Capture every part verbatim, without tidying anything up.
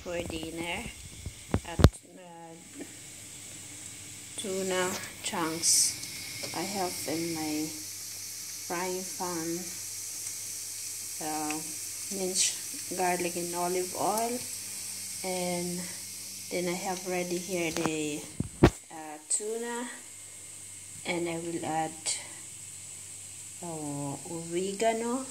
for dinner at uh, tuna chunks. I have in my frying pan uh, minced garlic and olive oil, and then I have ready here the uh, tuna, and I will add uh, oregano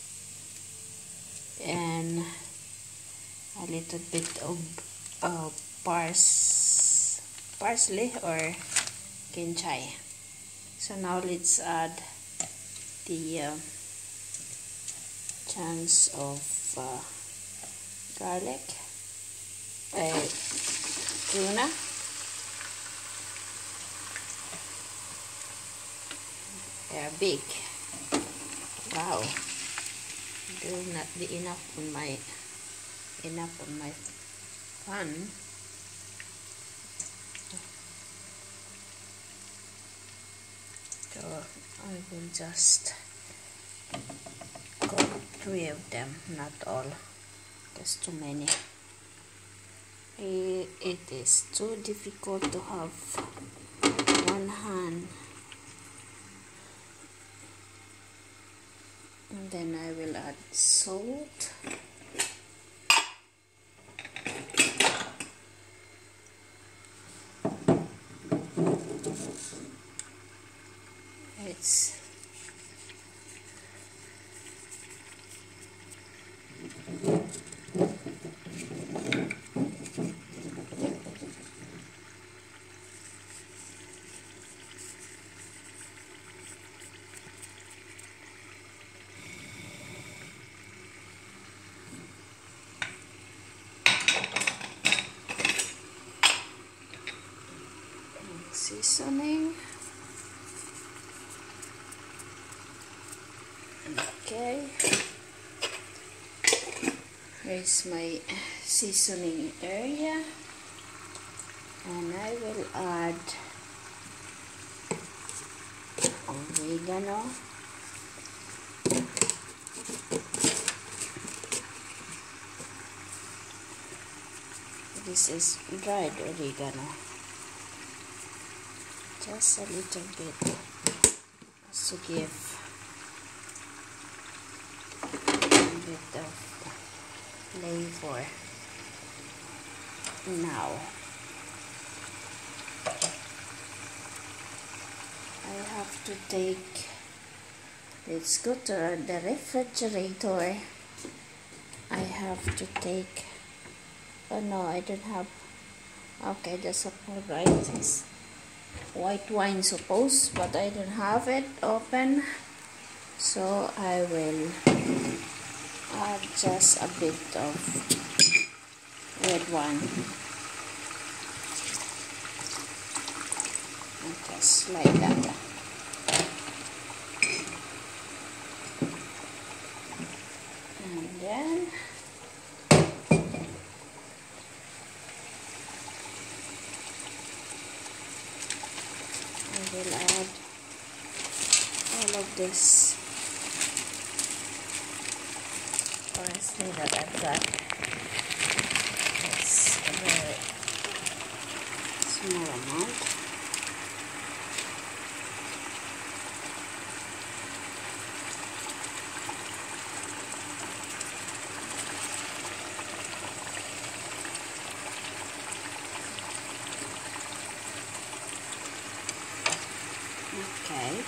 and a little bit of uh, pars parsley or kinchay. So now let's add the uh, chunks of uh, garlic, uh, tuna, they're big. Wow, there will not be enough on my enough on my pan. So I will just cook three of them, not all. There's too many. It is too difficult to have one hand. And then I will add salt. It's seasoning. Okay, here's my seasoning area, and I will add oregano, this is dried oregano, just a little bit to give bit of flavor. Now I have to take, let's go to the refrigerator. I have to take, oh no, I don't have, okay, that's alright. It's white wine suppose, but I don't have it open, so I will add just a bit of red wine, and just like that. And then I will add all of this parsley that I've got. It's a very small amount. Okay.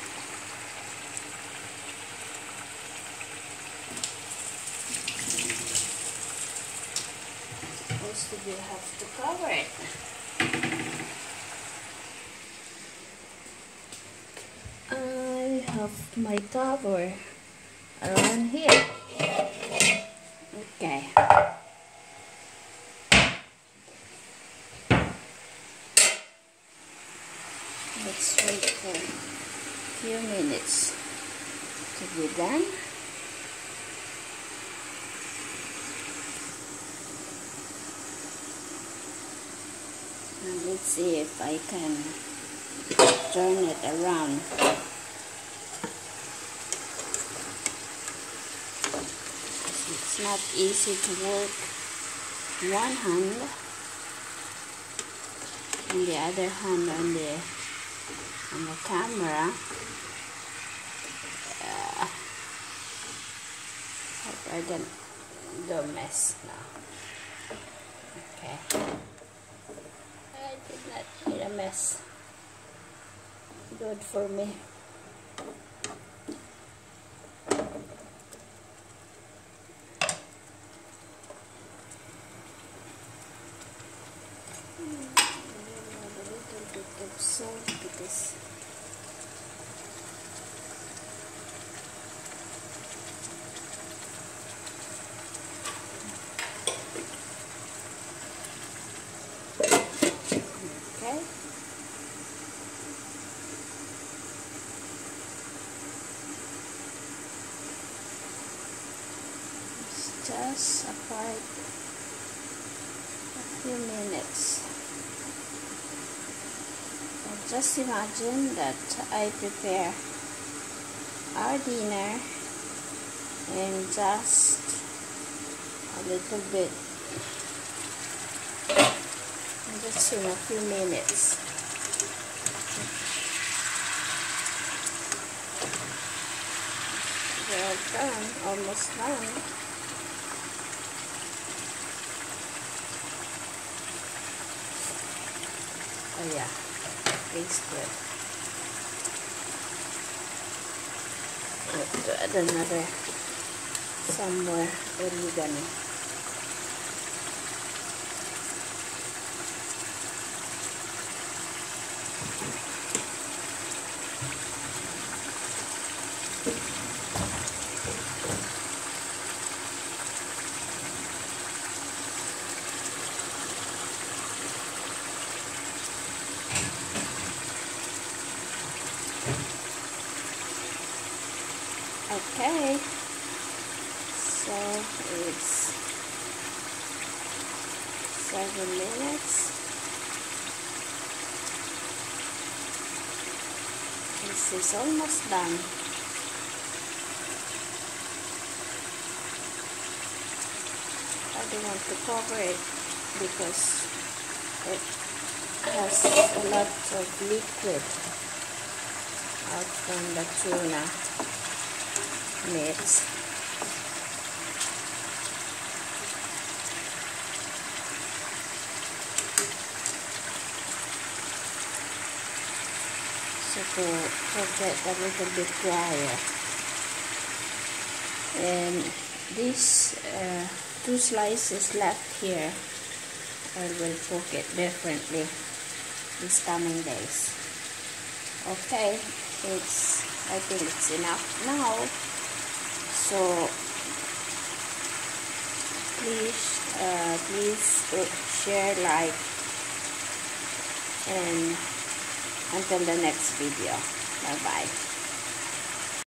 Supposed to be have to cover it. I have my cover around here. Okay. Let's wait for a few minutes to be done. And let's see if I can turn it around. It's not easy to work one hand and the other hand on the on the camera. Uh, hope I don't go mess now. Okay. I did not need a mess. Good for me. Salt because okay. It's just apart a few minutes. Just imagine that I prepare our dinner in just a little bit, just in a few minutes. We're done, almost done. Oh yeah. Tastes good. I have to add another somewhere oregano. Okay, so it's seven minutes. This is almost done. I don't want to cover it because it has a lot of liquid out from the tuna meat. So to, to get a little bit drier. And these uh, two slices left here, I will cook it differently these coming days. Okay, it's I think it's enough now. So please, uh, please share, like, and until the next video. Bye bye.